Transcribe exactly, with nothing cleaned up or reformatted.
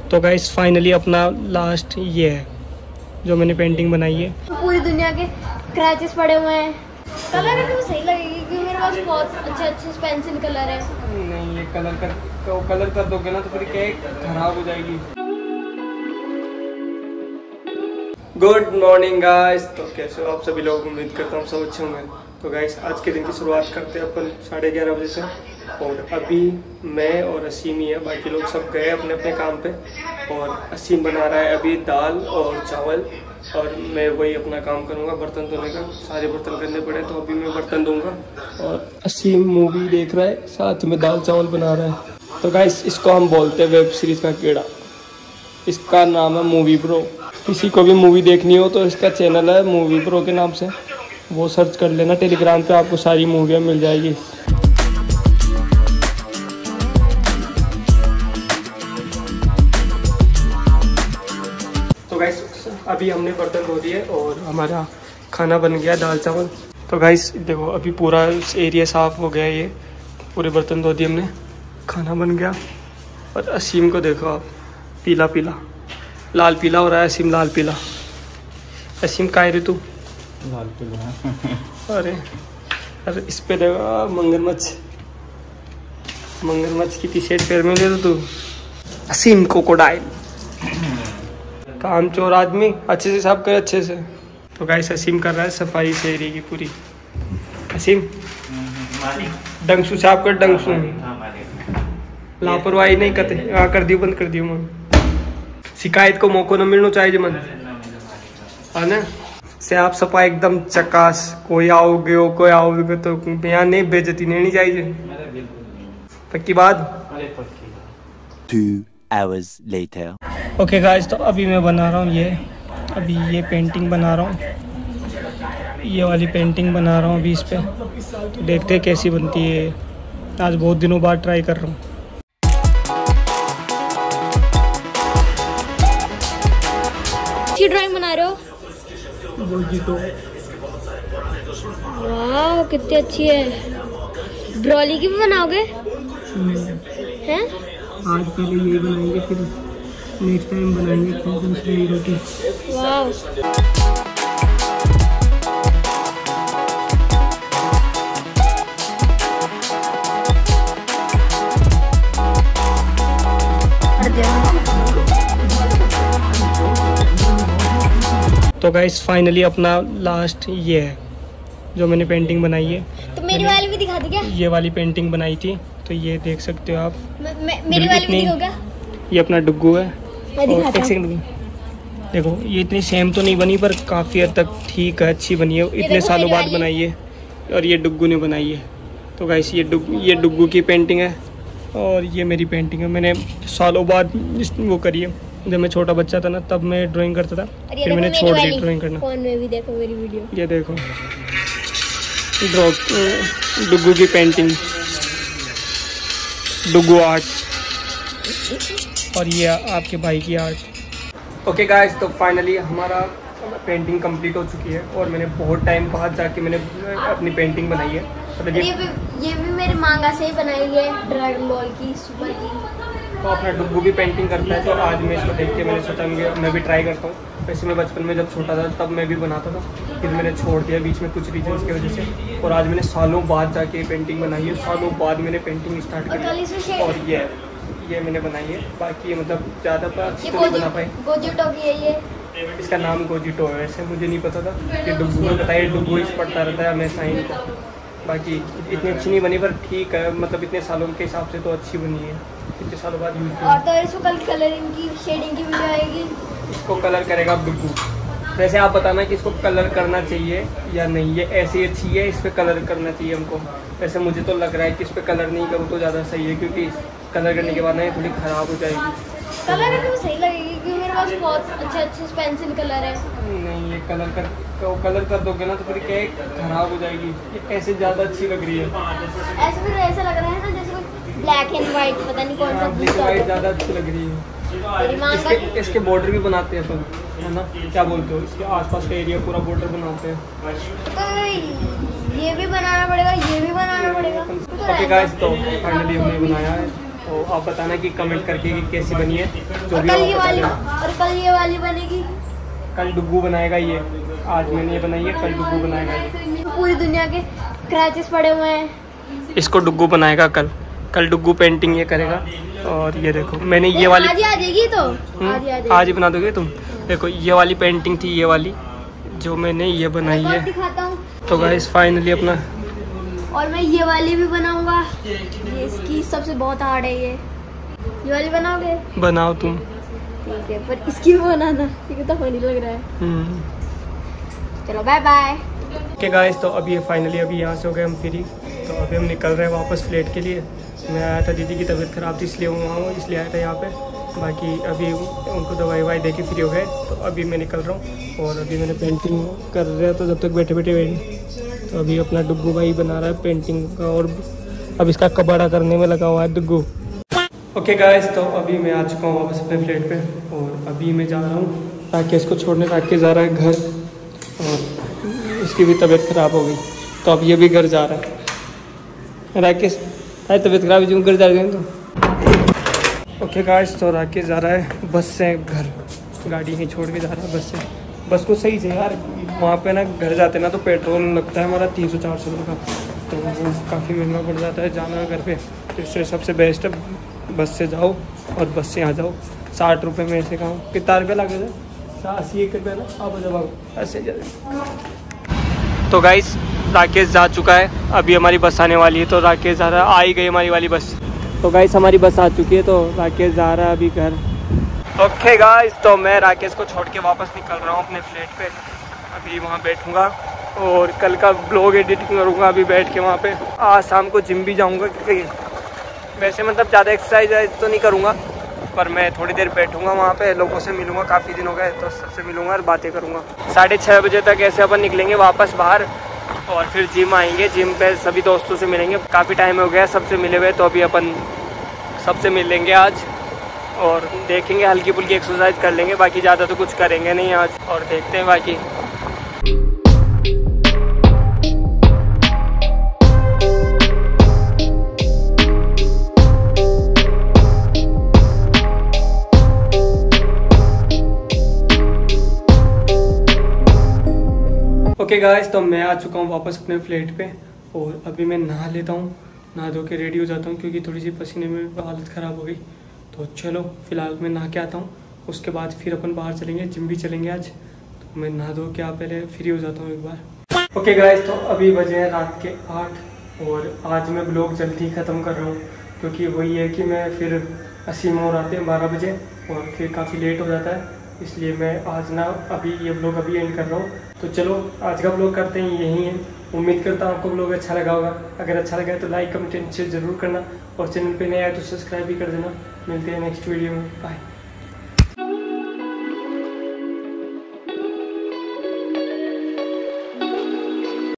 तो guys finally अपना last ये है जो मैंने पेंटिंग बनाई है। पूरी दुनिया के क्रैचेस पड़े हुए हैं। कलर है तो सही लगेगी क्योंकि मेरे पास बहुत अच्छे अच्छे पेंसिल कलर है। नहीं ये कलर कर तो कलर कर दोगे ना तो फिर क्या खराब हो जाएगी। गुड मॉर्निंग गाइस, तो कैसे हो आप सभी लोग? उम्मीद करता हूँ सब अच्छे होंगे। तो गाइस आज के दिन की शुरुआत करते हैं अपन साढ़े ग्यारह बजे से, और अभी मैं और असीम ही है, बाकी लोग सब गए अपने अपने काम पे। और असीम बना रहा है अभी दाल और चावल, और मैं वही अपना काम करूँगा बर्तन धोने का। सारे बर्तन करने पड़े तो अभी मैं बर्तन दूंगा, और असीम मूवी देख रहा है साथ में दाल चावल बना रहा है। तो गाइस इसको हम बोलते हैं वेब सीरीज़ का कीड़ा, इसका नाम है मूवी ब्रो। किसी को भी मूवी देखनी हो तो इसका चैनल है मूवी ब्रो के नाम से, वो सर्च कर लेना। टेलीग्राम पे आपको सारी मूवियाँ मिल जाएगी। तो गाइस अभी हमने बर्तन धो दिए और हमारा खाना बन गया दाल चावल। तो गाइस देखो अभी पूरा एरिया साफ़ हो गया, ये पूरे बर्तन धो दिए हमने, खाना बन गया। और असीम को देखो आप, पीला पीला लाल पीला हो रहा है असीम, लाल पीला। असीम का रे तू लाल पीला। अरे अरे इस पे देखो मगरमच्छ, मगरमच्छ की टी शर्ट पैर में ले तो तू। असीम क्रोकोडाइल, काम चोर आदमी, अच्छे से साफ करे अच्छे से। तो गाइस असीम कर रहा है सफाई से एरिया की पूरी। असीम डंगसू साफ कर, डंगसू लापरवाही नहीं करते। हाँ कर दियो, बंद कर दियो। मैं शिकायत को मौका न मिलना चाहिए मन, है ना? से आप सफाई एकदम चकास, कोई आओगे हो कोई आओगे तो यहाँ नहीं बेइज्जती नहीं चाहिए, पक्की बात। Two hours later. Okay guys, तो अभी मैं बना रहा हूँ ये अभी ये पेंटिंग बना रहा हूँ, ये वाली पेंटिंग बना रहा हूँ अभी इस पे। तो देखते हैं कैसी बनती है, आज बहुत दिनों बाद ट्राई कर रहा हूँ। अच्छी ड्राइंग बना रहे हो? तो वाह कितनी अच्छी है। ड्रॉली की भी बनाओगे? हैं? आज पहले यही बनाएंगे, फिर नेक्स्ट टाइम बनाएंगे दूसरी रोटी। वाह तो गाइस फाइनली अपना लास्ट ये है जो मैंने पेंटिंग बनाई है। तो मेरी वाली भी दिखा दी क्या? ये वाली पेंटिंग बनाई थी, तो ये देख सकते हो आप। मे, मे, मेरी वाली भी दिखोगा? ये अपना डुग्गू है। मैं दिखाता हूं। देखो ये इतनी सेम तो नहीं बनी पर काफ़ी हद तक ठीक है, अच्छी बनी है। इतने सालों बाद बनाई है और ये डुग्गू ने बनाई है। तो गाइस ये डुग्गू ये डुग्गू की पेंटिंग है और ये मेरी पेंटिंग है। मैंने सालों बाद वो करी है। जब मैं छोटा बच्चा था ना तब मैं ड्राइंग करता था, फिर मैंने छोड़ दी ड्राइंग करना। फोन में भी देखो मेरी वीडियो। ये देखो ड्रॉ डुग्गू की पेंटिंग, डुग्गू आर्ट, और ये आपके भाई की आर्ट। ओके गाइस, तो फाइनली हमारा पेंटिंग कंप्लीट हो चुकी है और मैंने बहुत टाइम बाद जाके मैंने अपनी पेंटिंग बनाई है। मतलब ये भी ये भी मेरे मांगा से ही बनाई है, ड्रैगन बॉल की, सुपर की। तो अपना डुग्गू भी पेंटिंग करता है, तो आज मैं इसको देख के मैंने सोचा मैं भी ट्राई करता हूँ। वैसे मैं बचपन में जब छोटा था तब मैं भी बनाता था, फिर मैंने छोड़ दिया बीच में कुछ रीजंस की वजह से। और आज मैंने सालों बाद जाके पेंटिंग बनाई है, सालों बाद मैंने पेंटिंग स्टार्ट करी और ये ये मैंने बनाई है। बाकी मतलब ज़्यादा अच्छी तो नहीं बना पाई। गोजिटो की है ये, इसका नाम गोजिटो है। वैसे मुझे नहीं पता था कि डुग्गू में बताइए, डुग्गू इस पढ़ता रहता है हमेशा ही। बाकी इतनी अच्छी नहीं बनी पर ठीक है, मतलब इतने सालों के हिसाब से तो अच्छी बनी है, इतने सालों बाद यूज। और तो इसको कल कलरिंग की, शेडिंग की वीडियो आएगी। इसको कलर करेगा डुग्गू। वैसे आप बताना कि इसको कलर करना चाहिए या नहीं, ये ऐसी अच्छी है, इस पर कलर करना चाहिए हमको। वैसे मुझे तो लग रहा है कि इस पर कलर नहीं करूँ तो ज़्यादा सही है, क्योंकि कलर करने के बाद ना ये थोड़ी ख़राब हो जाएगी। कलर है तो सही लगेगी क्योंकि मेरे पास बहुत अच्छे अच्छे पेंसिल कलर है। नहीं ये कलर कर तो कलर कर दोगे ना तो फिर क्या खराब हो जाएगी। ये ऐसे ज़्यादा अच्छी लग रही है। ऐसे फिर ऐसा लग रहा है ना जैसे कोई ब्लैक एंड वाइट, पता नहीं कौन सा ब्लैक वाइट ज़्यादा अच्छी लग रही है। इसके, इसके बॉर्डर भी बनाते हैं अपन, है ना? क्या बोलते हो? इसके आसपास का एरिया पूरा बॉर्डर बनाते हैं। तो ये भी बनाना पड़ेगा, ये भी बनाना पड़ेगा। ओके गाइस, तो फाइनली हमने बनाया है तो आप बताना कि कमेंट करके कि कैसी बनी है। जो और भी कल आप ये वाली बताना। और कल ये वाली बनेगी। कल डुग्गू बनाएगा ये, आज मैंने ये बनाई है, कल डुग्गू बनाएगा ये। पूरी दुनिया के क्रैचेस पड़े हुए हैं, इसको डुग्गू बनाएगा कल। कल डुग्गू पेंटिंग ये करेगा। और ये देखो मैंने ये वाली आज ही आ जाएगी तो हम्म, आज ही आ जाएगी। आज ही बना दोगे तुम। देखो ये वाली पेंटिंग थी, ये वाली जो मैंने ये बनाई और है। दिखाता हूँ। तो गाइस फाइनली अपना और मैं ये वाली भी बनाऊंगा। ये इसकी सबसे बहुत हार्ड है ये ये वाली बनाओगे? बनाओ तुम। ठीक है, पर इसकी भी बनाना, ये कितना फनी लग रहा है। हम्म चलो बाय बाय। ओके गाइस, तो अभी ये फाइनली अभी यहाँ से हो गए हम फ्री। तो अभी हम निकल रहे हैं वापस फ्लैट के लिए। मैं आया था, दीदी की तबीयत ख़राब थी इसलिए वहाँ हूँ, इसलिए आया था यहाँ पे। बाकी अभी उनको दवाई ववाई दे के फ्री हो गए। तो अभी मैं निकल रहा हूँ और अभी मैंने पेंटिंग कर रहा तो जब तक बैठे बैठे वेट। तो अभी अपना डुग्गू भाई बना रहा है पेंटिंग का और अब इसका कबाड़ा करने में लगा हुआ है डुग्गू। ओके गाइस, तो अभी मैं आ चुका हूँ वापस अपने फ्लैट पे और अभी मैं जा रहा हूँ राकेश को छोड़ने। राकेश जा रहा है घर और इसकी भी तबीयत ख़राब हो गई, तो अब ये भी घर जा रहा है। राकेश आई तबीयत ख़राब है, घर जा रहे हैं तो। ओके गाइस, तो राकेश जा रहा है बस से घर, गाड़ी नहीं छोड़ के जा रहा है बस से। बस को सही से यार, वहाँ पे ना घर जाते ना तो पेट्रोल लगता है हमारा तीन सौ चार सौ रुपये का, तो वो काफ़ी महंगा पड़ जाता है जाना घर पे। तो इससे सबसे बेस्ट है बस से जाओ और बस से आ जाओ। साठ रुपये में ऐसे कहाँ कितना रुपये लगे थे, अस्सी एक रुपये ना। अब जब ऐसे तो गाइस राकेश जा चुका है, अभी हमारी बस आने वाली है। तो राकेश जा रहा है, आ ही गई हमारी वाली बस। तो गाइस हमारी बस आ चुकी है, तो राकेश जा रहा है अभी घर। ओके गाइस, तो मैं राकेश को छोड़ के वापस निकल रहा हूँ अपने फ्लैट पे। अभी वहाँ बैठूँगा और कल का ब्लॉग एडिटिंग करूँगा अभी बैठ के वहाँ पे। आज शाम को जिम भी जाऊँगा, क्योंकि वैसे मतलब ज़्यादा एक्सरसाइज तो नहीं करूँगा, पर मैं थोड़ी देर बैठूँगा वहाँ पे, लोगों से मिलूँगा, काफ़ी दिन हो गए तो सबसे मिलूँगा और बातें करूँगा। साढ़े छः बजे तक ऐसे अपन निकलेंगे वापस बाहर और फिर जिम आएंगे। जिम पे सभी दोस्तों से मिलेंगे, काफ़ी टाइम हो गया सबसे मिले हुए, तो अभी अपन सबसे मिलेंगे आज और देखेंगे, हल्की फुल्की एक्सरसाइज कर लेंगे। बाकी ज़्यादा तो कुछ करेंगे नहीं आज, और देखते हैं बाकी। ओके okay गाइस, तो मैं आ चुका हूँ वापस अपने फ्लैट पे और अभी मैं नहा लेता हूँ, नहा धो के रेडी हो जाता हूँ, क्योंकि थोड़ी सी पसीने में हालत ख़राब हो गई। तो चलो फिलहाल मैं नहा के आता हूँ, उसके बाद फिर अपन बाहर चलेंगे, जिम भी चलेंगे आज। तो मैं नहा धो के आप पहले फ्री हो जाता हूँ एक बार। ओके गाइस, तो अभी बजे हैं रात के आठ और आज मैं ब्लॉग जल्दी ख़त्म कर रहा हूँ, क्योंकि वही है कि मैं फिर असीम और आते हैं बारह बजे और फिर काफ़ी लेट हो जाता है, इसलिए मैं आज ना अभी ये ब्लॉग अभी एंड कर रहा हूँ। तो चलो आज का ब्लॉग करते हैं यही है। उम्मीद करता हूँ आपको ब्लॉग अच्छा लगा होगा। अगर अच्छा लगा है तो लाइक कमेंट शेयर जरूर करना और चैनल पे नया है तो सब्सक्राइब भी कर देना। मिलते हैं नेक्स्ट वीडियो में, बाय।